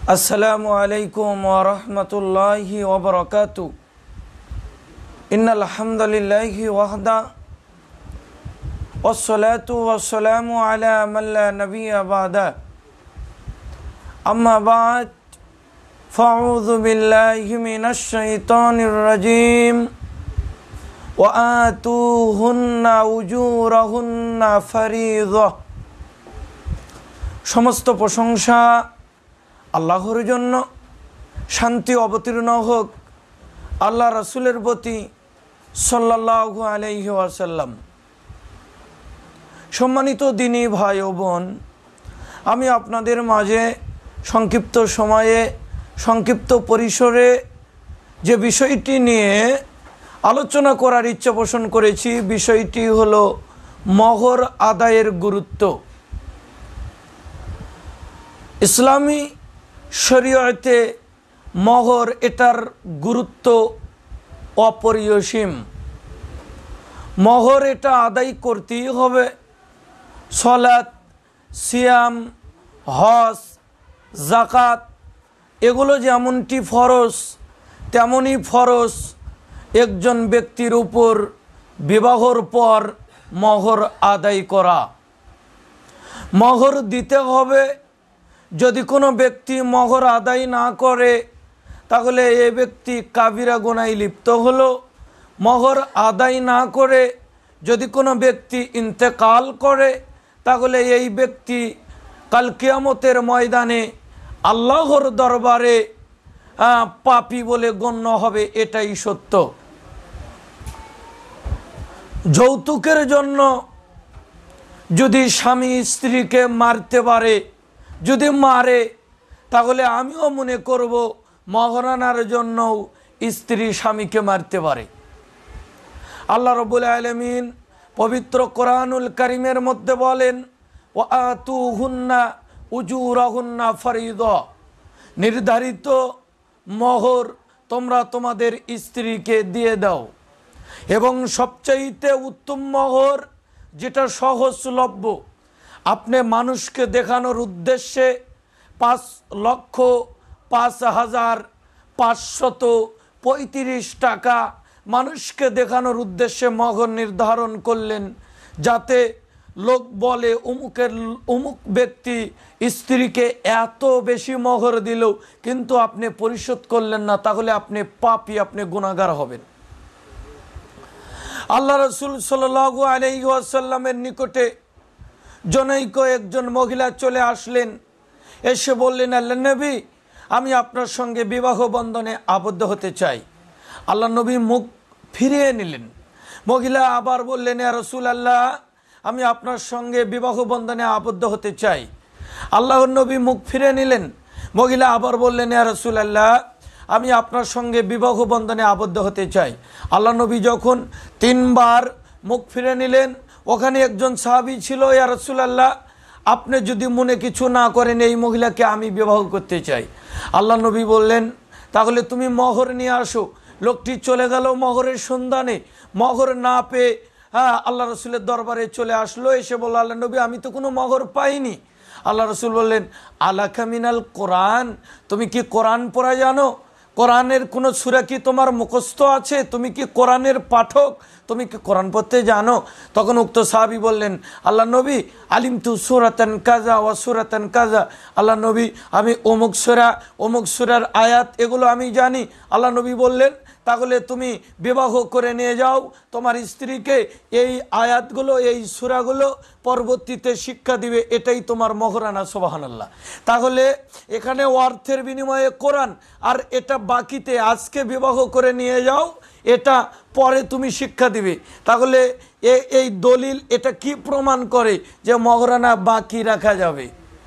আসসালামু আলাইকুম ওয়া রাহমাতুল্লাহি ওয়া বারাকাতুহু। ইন্নাল হামদালিল্লাহি ওয়াহদা ওয়াসসালাতু ওয়াসসালামু আলা মান লা নাবিয়্যা বা'দা। আম্মা বা'দ, ফাউযু বিল্লাহি মিনাশ শাইতানির রাজীম। ওয়া আতুহুন্না উজুরাহুন্না ফারিযা। সমস্ত প্রশংসা আল্লাহর জন্য, শান্তি অবতীর্ণ হোক আল্লাহ রাসূলের প্রতি সাল্লাল্লাহু আলাইহি ওয়াসাল্লাম। সম্মানিত দিনী ভাই ও বোন, আমি আপনাদের মাঝে সংক্ষিপ্ত সময়ে সংক্ষিপ্ত পরিসরে যে বিষয়টি নিয়ে আলোচনা করার ইচ্ছা পোষণ করেছি, বিষয়টি হলো মহর আদায়ের গুরুত্ব। ইসলামী শরীয়তে মহর, এটার গুরুত্ব অপরিসীম। মহর এটা আদায় করতেই হবে। সালাত, সিয়াম, হজ, যাকাত এগুলো যেমনটি ফরজ, তেমনই ফরজ একজন ব্যক্তির উপর বিবাহর পর মহর আদায় করা। মহর দিতে হবে। যদি কোনো ব্যক্তি মহর আদায় না করে তাহলে এই ব্যক্তি কাবিরা গুনাহে লিপ্ত হলো। মহর আদায় না করে যদি কোনো ব্যক্তি ইন্তেকাল করে তাহলে এই ব্যক্তি কাল কিয়ামতের ময়দানে আল্লাহর দরবারে পাপী বলে গণ্য হবে। এটাই সত্য। যৌতুকের জন্য যদি স্বামী স্ত্রীকে মারতে পারে, যদি মারে, তাহলে আমিও মনে করব মহারানার জন্যও স্ত্রী স্বামীকে মারতে পারে। আল্লাহ রাব্বুল আলামিন পবিত্র কোরআনুল কারীমের মধ্যে বলেন, ওয়া আতুহুন্না উজুরাহুন্না ফারিদা। নির্ধারিত মহর তোমরা তোমাদের স্ত্রীকে দিয়ে দাও। এবং সবচাইতে উত্তম মহর যেটা সহজলভ্য, আপনি মানুষকে দেখানোর উদ্দেশ্যে ৫,৫,৫৩৫ টাকা মানুষকে দেখানোর উদ্দেশ্যে মহর নির্ধারণ করলেন, যাতে লোক বলে অমুক ব্যক্তি স্ত্রীকে এত বেশি মহর দিল কিন্তু আপনি পরিশোধ করলেন না, তাহলে আপনি পাপী, আপনি গুনাহগার হবেন। আল্লাহ রাসূল সাল্লাল্লাহু আলাইহি ওয়াসাল্লামের নিকটে জনৈক একজন মহিলা চলে আসলেন। এসে বললেন, আল্লাহ নবী, আমি আপনার সঙ্গে বিবাহ বন্ধনে আবদ্ধ হতে চাই। আল্লাহ নবী মুখ ফিরিয়ে নিলেন। মহিলা আবার বললেন, ইয়া রাসূলুল্লাহ, আমি আপনার সঙ্গে বিবাহ বন্ধনে আবদ্ধ হতে চাই। আল্লাহর নবী মুখ ফিরে নিলেন। মহিলা আবার বললেন, ইয়া রাসূলুল্লাহ, আমি আপনার সঙ্গে বিবাহ বন্ধনে আবদ্ধ হতে চাই। আল্লাহ নবী যখন 3 বার মুখ ফিরে নিলেন, ওখানে একজন সাহাবী ছিল, ইয়া রাসূলুল্লাহ, আপনি যদি মনে কিছু না করেন এই মহিলাকে আমি বিবাহ করতে চাই। আল্লাহ নবী বললেন, তাহলে তুমি মহর নিয়ে আসো। লোকটি চলে গেল মহরের সন্ধানে। মহর না পেয়ে আল্লাহ রসুলের দরবারে চলে আসলো। এসে বলল, আল্লাহ নবী, আমি তো কোনো মহর পাইনি। আল্লাহ রসুল বললেন, আলাকা মিনাল কোরআন, তুমি কি কোরআন পড়া জানো? কোরআনের কোনো সূরা কি তোমার মুখস্থ আছে? তুমি কি কোরআনের পাঠক? তুমি কি কোরআন পড়তে জানো? তখন উক্ত সাহাবী বললেন, আল্লাহ নবী, আলিমতু সূরাতান কাযা ওয়া সূরাতান কাযা। আল্লাহ নবী, আমি অমুক সূরার আয়াত এগুলো আমি জানি। আল্লাহ নবী বললেন, তাহলে তুমি বিবাহ করে নিয়ে যাও তোমার স্ত্রীকে, এই আয়াতগুলো, এই সূরাগুলো পরবর্তীতে শিক্ষা দিবে, এটাই তোমার মহরানা। সুবহানাল্লাহ। তাহলে এখানে অর্থের বিনিময়ে কোরআন, আর এটা বাকিতে আজকে বিবাহ করে নিয়ে যাও, এটা পরে তুমি শিক্ষা দিবে। তাহলে এই দলিল এটা কি প্রমাণ করে যে মহরানা বাকি রাখা যাবে?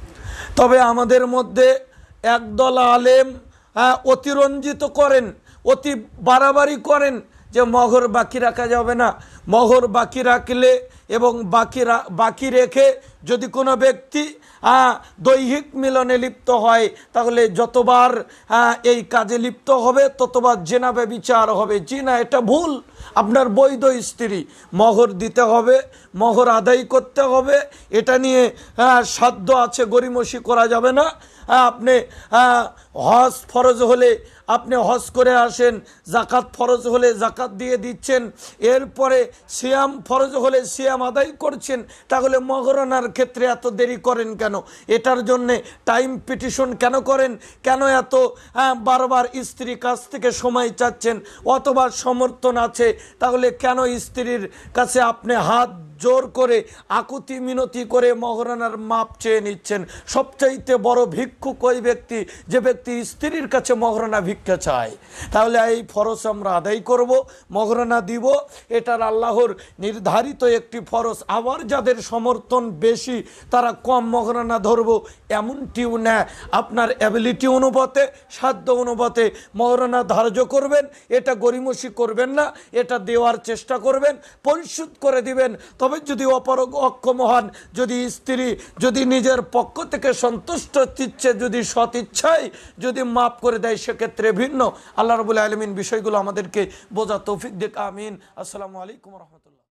তবে আমাদের মধ্যে একদল আলেম অতিরঞ্জিত করেন, অতি বাড়াবাড়ি করেন যে মহর বাকি রাখা যাবে না। মহর বাকি রাখলে এবং বাকি রেখে যদি কোনো ব্যক্তি দৈহিক মিলনে লিপ্ত হয় তাহলে যতবার এই কাজে লিপ্ত হবে ততবার জিনা ব্যভিচার হবে। জিনা এটা ভুল। আপনার বৈধ স্ত্রী, মহর দিতে হবে, মহর আদায় করতে হবে, এটা নিয়ে সাধ্য আছে গরিমসি করা যাবে না। আপনি হজ ফরজ হলে আপনি হজ করে আসেন, জাকাত ফরজ হলে জাকাত দিয়ে দিচ্ছেন, এরপরে সিয়াম ফরজ হলে সিয়াম আদায় করছেন, তাহলে মহরণার ক্ষেত্রে এত দেরি করেন কেন? এটার জন্যে টাইম পিটিশন কেন করেন? কেন এত বারবার স্ত্রীর কাছ থেকে সময় চাচ্ছেন? অথবা সমর্থন আছে, তাহলে কেন স্ত্রীর কাছে আপনি হাত জোর করে আকুতি মিনতি করে মহরণার মাপ চেয়ে নিচ্ছেন? সবচাইতে বড় ভিক্ষুক ওই ব্যক্তি যে ব্যক্তি স্ত্রীর কাছে মহরণা ভিক্ষা চায়। তাহলে এই ফরজ আমরা আদায় করব, মহরণা দিব, এটার আল্লাহর নির্ধারিত একটি ফরজ। আবার যাদের সমর্থন বেশি তারা কম মহরণা ধরব এমনটিও না, আপনার অ্যাবিলিটি অনুপাতে, সাধ্য অনুপাতে মহরণা ধার্য করবেন, এটা গরিমসি করবেন না, এটা দেওয়ার চেষ্টা করবেন, পরিশোধ করে দিবেন। তবে যদি অক্ষম হন, যদি স্ত্রী যদি নিজের পক্ষ থেকে সন্তুষ্ট চিচ্ছে, যদি সৎ ইচ্ছায় যদি মাফ করে দেয়, সেক্ষেত্রে ভিন্ন। আল্লাহ রাব্বুল আলামিন বিষয়গুলো আমাদেরকে বোঝা তৌফিক দিক। আমিন। আসসালামু আলাইকুম ওয়া রাহমাতুল্লাহ।